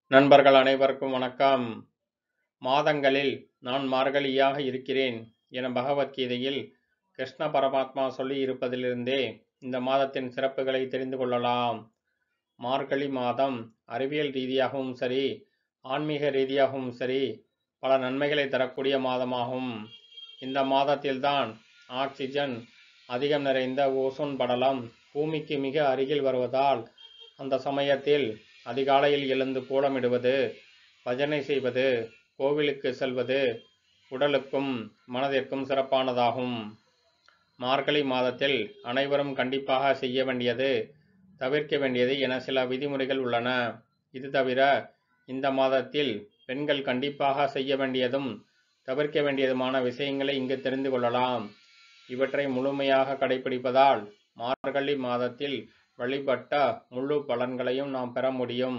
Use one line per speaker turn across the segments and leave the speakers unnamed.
நண்பர்கள் அனைவருக்கும் வணக்கம். மாதங்களில் நான் மார்கழியாக இருக்கிறேன் என பகவத்கீதையில் கிருஷ்ண பரமாத்மா சொல்லி இருப்பதிலிருந்தே இந்த மாதத்தின் சிறப்புகளை தெரிந்து கொள்ளலாம். மார்கழி மாதம் அறிவியல் ரீதியாகவும் சரி, ஆன்மீக ரீதியாகவும் சரி பல நன்மைகளை தரக்கூடிய மாதமாகும். இந்த மாதத்தில்தான் ஆக்சிஜன் அதிகம் நிறைந்த ஓசோன் படலம் பூமிக்கு மிக அருகில் வருவதால் அந்த சமயத்தில் அதிகாலையில் எழுந்து கோலமிடுவது, பஜனை செய்வது, கோவிலுக்கு செல்வது உடலுக்கும் மனதிற்கும் சிறப்பானதாகும். மார்கழி மாதத்தில் அனைவரும் கண்டிப்பாக செய்ய வேண்டியது, தவிர்க்க வேண்டியது என சில விதிமுறைகள் உள்ளன. இது தவிர இந்த மாதத்தில் பெண்கள் கண்டிப்பாக செய்ய வேண்டியதும் தவிர்க்க வேண்டியதுமான விஷயங்களை இங்கு தெரிந்து கொள்ளலாம். இவற்றை முழுமையாக கடைபிடிப்பதால் மார்கழி மாதத்தில் வழிபட்ட முழு பலன்களையும் நாம் பெற முடியும்.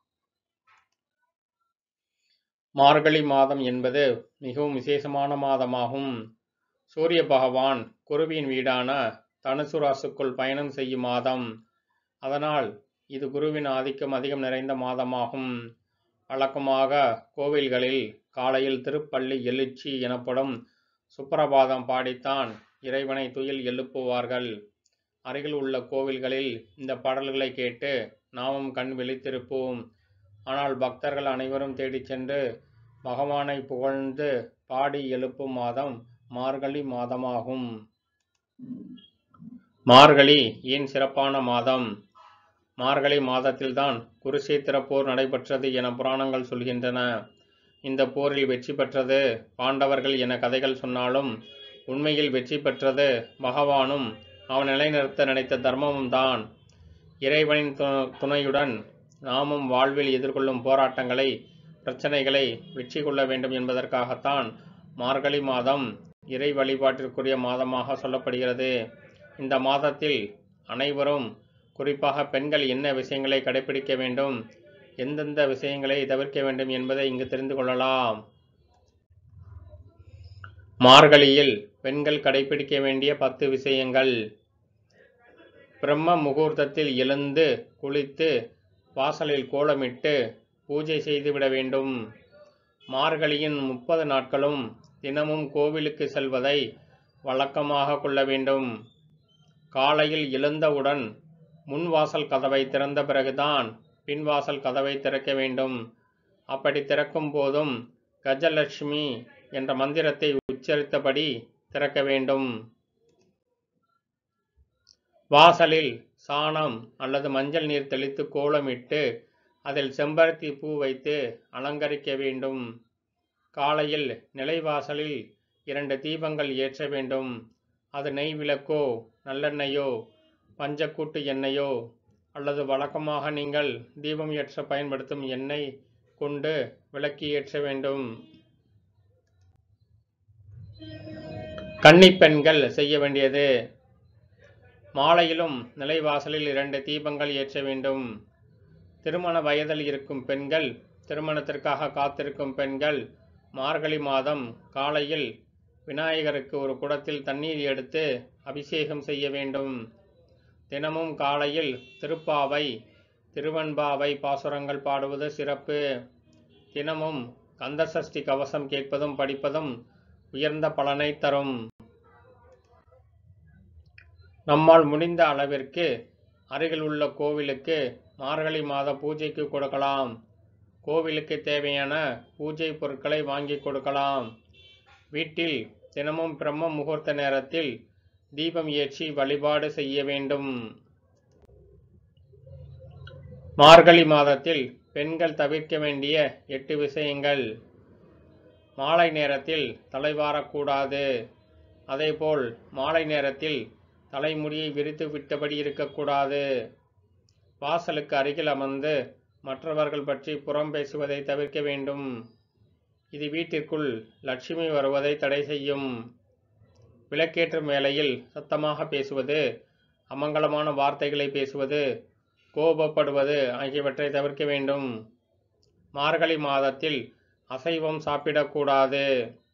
மார்கழி மாதம் என்பது மிகவும் விசேஷமான மாதமாகும். சூரிய பகவான் குருவின் வீடான தனுசு ராசிக்குள் பயணம் செய்யும் மாதம். அதனால் இது குருவின் ஆதிக்கம் அதிகம் நிறைந்த மாதமாகும். வழக்கமாக கோவில்களில் காலையில் திருப்பள்ளி எழுச்சி எனப்படும் சுப்பிரபாதம் பாடித்தான் இறைவனை துயில் எழுப்புவார்கள். அருகில் உள்ள கோவில்களில் இந்த பாடல்களை கேட்டு நாமும் கண் விழித்திருப்போம். ஆனால் பக்தர்கள் அனைவரும் தேடிச் சென்று பகவானை புகழ்ந்து பாடி எழுப்பும் மாதம் மார்கழி மாதமாகும். மார்கழி ஏன் சிறப்பான மாதம்? மார்கழி மாதத்தில்தான் குருசேத்திர போர் நடைபெற்றது என புராணங்கள் சொல்கின்றன. இந்த போரில் வெற்றி பெற்றது பாண்டவர்கள் என கதைகள் சொன்னாலும் உண்மையில் வெற்றி பெற்றது பகவானும் அவன் நிலைநிறுத்த நினைத்த தர்மமும் தான். இறைவனின் துணையுடன் நாமும் வாழ்வில் எதிர்கொள்ளும் போராட்டங்களை, பிரச்சனைகளை வெற்றி கொள்ள வேண்டும் என்பதற்காகத்தான் மார்கழி மாதம் இறை வழிபாட்டிற்குரிய மாதமாக சொல்லப்படுகிறது. இந்த மாதத்தில் அனைவரும், குறிப்பாக பெண்கள் என்ன விஷயங்களை கடைபிடிக்க வேண்டும், எந்தெந்த விஷயங்களை தவிர்க்க வேண்டும் என்பதை இங்கு தெரிந்து கொள்ளலாம். மார்கழியில் பெண்கள் கடைபிடிக்க வேண்டிய 10 விஷயங்கள். பிரம்ம முகூர்த்தத்தில் எழுந்து குளித்து வாசலில் கோலமிட்டு பூஜை செய்துவிட வேண்டும். மார்கழியின் 30 நாட்களும் தினமும் கோவிலுக்கு செல்வதை வழக்கமாக கொள்ள வேண்டும். காலையில் எழுந்தவுடன் முன்வாசல் கதவை திறந்த பிறகுதான் பின்வாசல் கதவை திறக்க வேண்டும். அப்படி திறக்கும் போதும் கஜலட்சுமி என்ற மந்திரத்தை உச்சரித்தபடி திறக்க வேண்டும். வாசலில் சாணம் அல்லது மஞ்சள் நீர் தெளித்து கோலமிட்டு அதில் செம்பருத்தி பூ வைத்து அலங்கரிக்க வேண்டும். காலையில் நிலைவாசலில் 2 தீபங்கள் ஏற்ற வேண்டும். அது நெய் விளக்கோ, நல்லெண்ணெயோ, பஞ்சக்கூட்டு எண்ணெயோ அல்லது வழக்கமாக நீங்கள் தீபம் ஏற்ற பயன்படுத்தும் எண்ணெய் கொண்டு விளக்கு ஏற்ற வேண்டும். கன்னிப்பெண்கள் செய்ய வேண்டியது, மாலையிலும் நிலைவாசலில் 2 தீபங்கள் ஏற்ற வேண்டும். திருமண வயதில் இருக்கும் பெண்கள், திருமணத்திற்காக காத்திருக்கும் பெண்கள் மார்கழி மாதம் காலையில் விநாயகருக்கு ஒரு குடத்தில் தண்ணீர் எடுத்து அபிஷேகம் செய்ய வேண்டும். தினமும் காலையில் திருப்பாவை, திருவெண்பாவை பாசுரங்கள் பாடுவது சிறப்பு. தினமும் கந்தசஷ்டி கவசம் கேட்பதும் படிப்பதும் உயர்ந்த பலனை தரும். நம்மால் முடிந்த அளவிற்கு அருகில் உள்ள கோவிலுக்கு மார்கழி மாத பூஜைக்கு கொடுக்கலாம். கோவிலுக்கு தேவையான பூஜை பொருட்களை வாங்கி கொடுக்கலாம். வீட்டில் தினமும் பிரம்ம முகூர்த்த நேரத்தில் தீபம் ஏற்றி வழிபாடு செய்ய வேண்டும். மார்கழி மாதத்தில் பெண்கள் தவிர்க்க வேண்டிய 8 விஷயங்கள். மாலை நேரத்தில் தலைவாரக்கூடாது. அதேபோல் மாலை நேரத்தில் தலைமுடியை விரித்து விட்டபடி இருக்கக்கூடாது. வாசலுக்கு அருகில் அமர்ந்து மற்றவர்கள் பற்றி புறம் பேசுவதை தவிர்க்க வேண்டும். இது வீட்டிற்குள் லட்சுமி வருவதை தடை செய்யும். விளக்கேற்றும் வேளையில் சத்தமாக பேசுவது, அமங்கலமான வார்த்தைகளை பேசுவது, கோபப்படுவது ஆகியவற்றை தவிர்க்க வேண்டும். மார்கழி மாதத்தில் அசைவம் சாப்பிடக்கூடாது.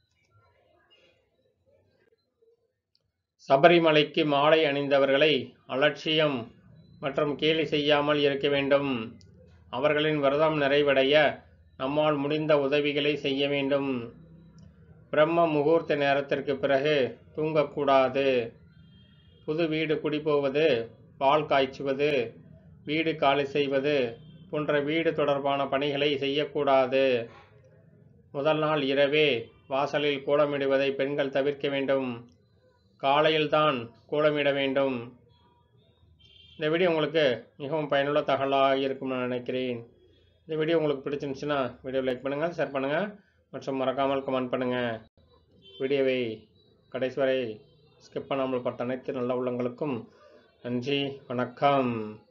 சபரிமலைக்கு மாலை அணிந்தவர்களை அலட்சியம் மற்றும் கேலி செய்யாமல் இருக்க வேண்டும். அவர்களின் விரதம் நிறைவடைய நம்மால் முடிந்த உதவிகளை செய்ய வேண்டும். பிரம்ம முகூர்த்த நேரத்திற்கு பிறகு தூங்கக்கூடாது. புது வீடு குடிபோவது, பால் காய்ச்சுவது, வீடு காலி செய்வது போன்ற வீடு தொடர்பான பணிகளை செய்யக்கூடாது. முதல் நாள் இரவே வாசலில் கோலமிடுவதை பெண்கள் தவிர்க்க வேண்டும். காலையில்தான் கோலமிட வேண்டும். இந்த வீடியோ உங்களுக்கு மிகவும் பயனுள்ள தகவலாக இருக்கும்னு நான் நினைக்கிறேன். இந்த வீடியோ உங்களுக்கு பிடிச்சிருந்துச்சுன்னா வீடியோ லைக் பண்ணுங்கள், ஷேர் பண்ணுங்கள் மற்றும் மறக்காமல் கமெண்ட் பண்ணுங்கள். வீடியோவை கடைசி வரை ஸ்கிப் பண்ணாமல் பார்த்த அனைத்து நல்ல உள்ளங்களுக்கும் நன்றி, வணக்கம்.